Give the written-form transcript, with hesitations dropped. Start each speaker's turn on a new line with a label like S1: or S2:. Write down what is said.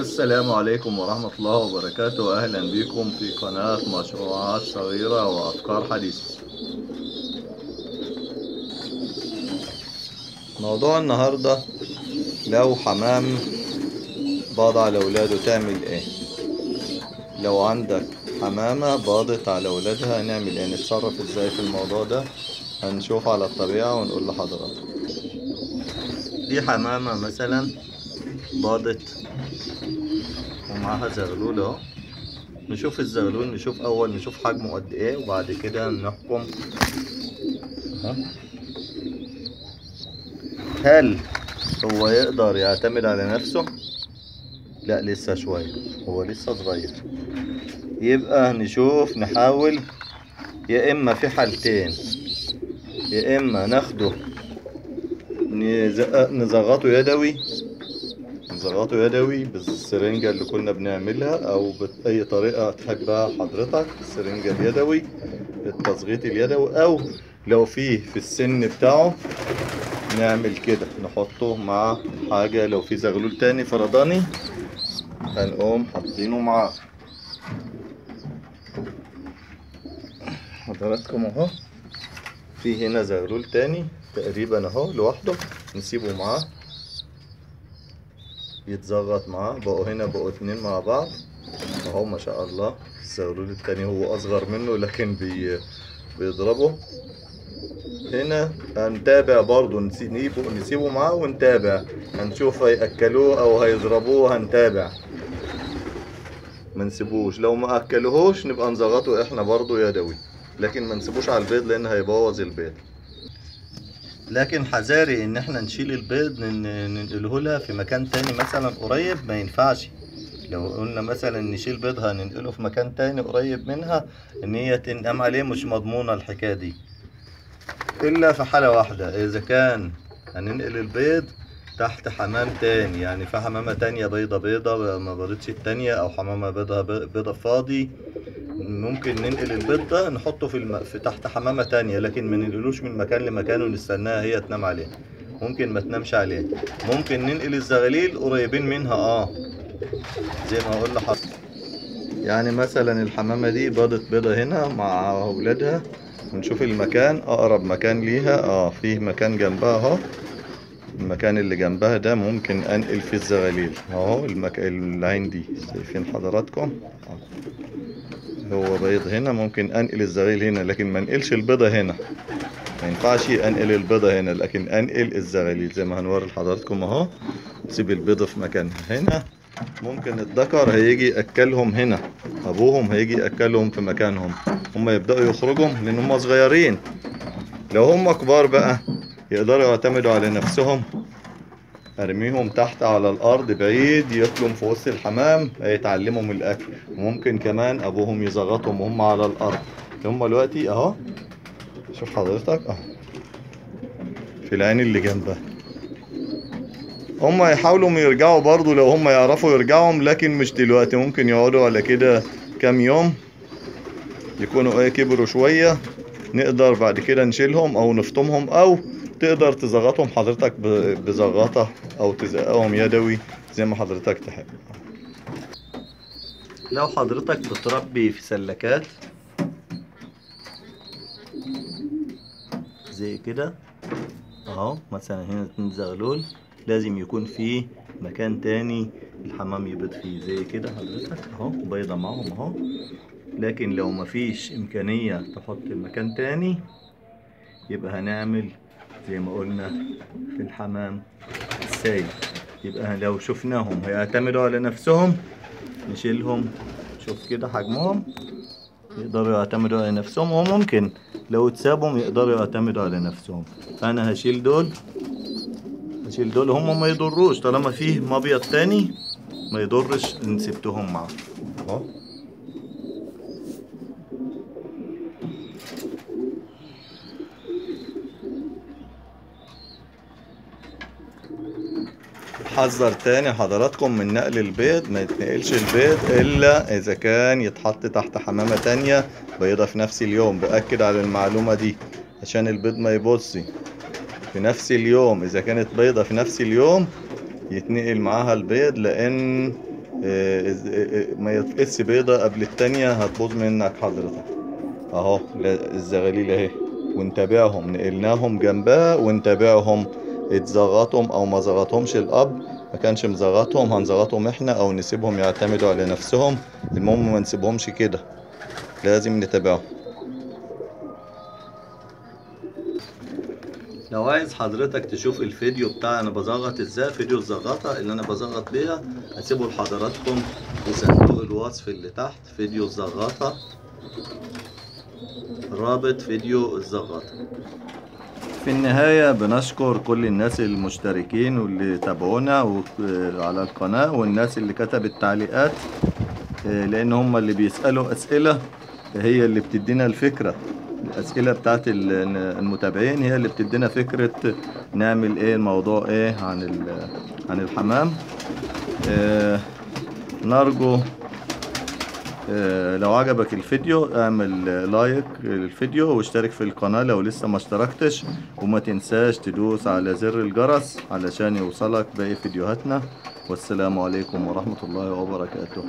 S1: السلام عليكم ورحمة الله وبركاته. أهلا بكم في قناة مشروعات صغيرة وأفكار حديثة. موضوع النهاردة، لو حمام باض على ولاده تعمل ايه؟ لو عندك حمامة باضت على ولادها نعمل ايه؟ نتصرف ازاي في الموضوع ده؟ هنشوف على الطبيعة ونقول لحضراتكم. دي حمامة مثلا باضت ومعاها زغلول اهو. نشوف الزغلول، نشوف حجمه قد ايه، وبعد كده نحكم. هل هو يقدر يعتمد على نفسه؟ لا، لسه شوية، هو لسه صغير. يبقى نحاول، يا اما في حالتين، يا اما ناخده نزغطه يدوي، بالسرنجة اللي كنا بنعملها، او بأي طريقة تحبها حضرتك، السرنجة اليدوي، التصغيط اليدوي، او لو في السن بتاعه نعمل كده، نحطه مع حاجة. لو في زغلول تاني فرداني هنقوم حاطينه معاه. حضراتكم اهو، في هنا زغلول تاني تقريبا اهو لوحده، نسيبه معاه يتزغط معاه. بقوا اتنين مع بعض اهو، ما شاء الله. الزغلول التاني هو اصغر منه لكن بيضربه. هنا هنتابع برضو، نسيبه معاه ونتابع، هنشوف هيأكلوه او هيضربوه، هنتابع ما نسيبوش. لو ما اكلوهوش نبقى نزغطه احنا برضو يدوي، لكن ما نسيبوش على البيض لان هيبوظ البيض. لكن حذاري ان احنا نشيل البيض ننقله لها في مكان تاني مثلا قريب، ما ينفعش. لو قلنا مثلا نشيل بيضها ننقله في مكان تاني قريب منها، ان هي تنقم عليه، مش مضمونة الحكاية دي. الا في حالة واحدة، اذا كان هننقل البيض تحت حمام تاني، يعني في حمامة تانية بيضة ما بيضتش التانية، او حمامة بيضة فاضي، ممكن ننقل البيض ده نحطه في تحت حمامة تانية، لكن ما ننقلوش من مكان لمكان ونستناها هي تنام عليه. ممكن ما تنامش عليه. ممكن ننقل الزغاليل قريبين منها زي ما اقول لحضرتك. يعني مثلا الحمامة دي باضت بيضة هنا مع اولادها، ونشوف المكان اقرب مكان ليها. فيه مكان جنبها اهو، المكان اللي جنبها ده ممكن انقل فيه الزغاليل اهو. العين دي شايفين حضراتكم، هو بيض هنا، ممكن انقل الزغاليل هنا، لكن ما انقلش البيضة هنا. ما ينفعش انقل البيضة هنا، لكن انقل الزغاليل زي ما هنوري لحضراتكم اهو. سيب البيضة في مكانها هنا. ممكن الذكر هيجي ياكلهم هنا، ابوهم هيجي ياكلهم في مكانهم، هم يبدأوا يخرجوا لان هم صغيرين. لو هم كبار بقى يقدروا يعتمدوا على نفسهم، ارميهم تحت على الارض بعيد، ياكلوا في وسط الحمام، هيتعلموا من الاكل. وممكن كمان ابوهم يزغطهم وهم على الارض. هم دلوقتي اهو، شوف حضرتك اهو في العين اللي جنبها. هم يحاولوا يرجعوا برضو لو هم يعرفوا يرجعوا، لكن مش دلوقتي. ممكن يقعدوا على كده كام يوم، يكونوا كبروا شوية، نقدر بعد كده نشيلهم او نفطمهم، او تقدر تزغطهم حضرتك بزغطة، او تزقهم يدوي زي ما حضرتك تحب. لو حضرتك بتربي في سلكات زي كده اهو، مثلا هنا 2 زغلول، لازم يكون فيه مكان تاني الحمام يبيض فيه زي كده حضرتك اهو، بيضة معهم اهو. لكن لو مفيش امكانية تحط المكان تاني، يبقى هنعمل زي ما قلنا في الحمام السايب. يبقى لو شفناهم هيعتمدوا على نفسهم نشيلهم. شوف كده حجمهم، يقدروا يعتمدوا على نفسهم، وممكن لو اتسابهم يقدروا يعتمدوا على نفسهم. فانا هشيل دول هم ما يضروش، طالما فيه مبيض تاني ما يضرش ان سبتهم معاه اهو. حذر تاني حضراتكم من نقل البيض، ما يتنقلش البيض الا اذا كان يتحط تحت حمامة تانية بيضة في نفس اليوم. بأكد على المعلومة دي عشان البيض ما يبوظش في نفس اليوم. اذا كانت بيضة في نفس اليوم يتنقل معاها البيض، لان ما يتقص بيضة قبل التانية هتبوظ منك حضرتك. اهو الزغاليل اهي، ونتابعهم، نقلناهم جنبها ونتابعهم اتزغطهم او ما زغطهمش الاب. ما كانش مزغطهم هنزغطهم احنا او نسيبهم يعتمدوا على نفسهم. المهم ما نسيبهمش كده، لازم نتابعهم. لو عايز حضرتك تشوف الفيديو بتاع انا بزغط ازاي، فيديو الزغطة اللي انا بزغط بيها، هسيبه لحضراتكم في صندوق الوصف اللي تحت. فيديو الزغطة، رابط فيديو الزغطة. في النهاية بنشكر كل الناس المشتركين واللي تابعونا على القناة، والناس اللي كتبت تعليقات، لأن هم اللي بيسألوا أسئلة هي اللي بتدينا الفكرة. الأسئلة بتاعت المتابعين هي اللي بتدينا فكرة نعمل ايه، الموضوع ايه عن الحمام. نرجو لو عجبك الفيديو اعمل لايك للفيديو واشترك في القناة لو لسه ما اشتركتش، وما تنساش تدوس على زر الجرس علشان يوصلك باقي فيديوهاتنا. والسلام عليكم ورحمة الله وبركاته.